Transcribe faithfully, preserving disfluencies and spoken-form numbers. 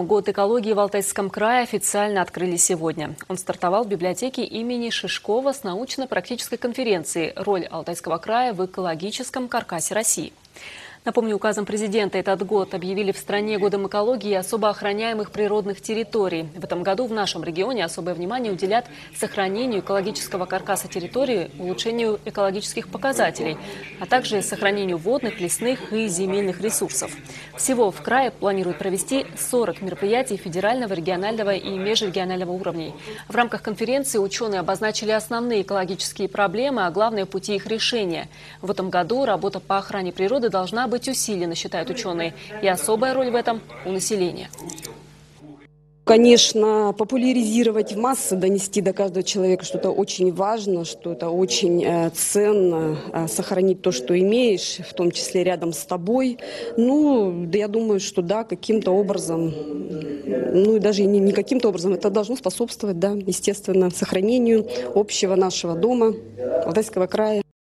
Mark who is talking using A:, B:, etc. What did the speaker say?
A: Год экологии в Алтайском крае официально открыли сегодня. Он стартовал в библиотеке имени Шишкова с научно-практической конференцией «Роль Алтайского края в экологическом каркасе России». Напомню, указом президента этот год объявили в стране годом экологии и особо охраняемых природных территорий. В этом году в нашем регионе особое внимание уделят сохранению экологического каркаса территории, улучшению экологических показателей, а также сохранению водных, лесных и земельных ресурсов. Всего в крае планируют провести сорок мероприятий федерального, регионального и межрегионального уровней. В рамках конференции ученые обозначили основные экологические проблемы, а главное – пути их решения. В этом году работа по охране природы должна быть быть усиленно, считают ученые, и особая роль в этом у населения.
B: Конечно, популяризировать в массы, донести до каждого человека, что это очень важно, что это очень э, ценно, э, сохранить то, что имеешь, в том числе рядом с тобой. Ну, да, я думаю, что да, каким-то образом, ну и даже не, не каким-то образом, это должно способствовать, да, естественно, сохранению общего нашего дома, Алтайского края.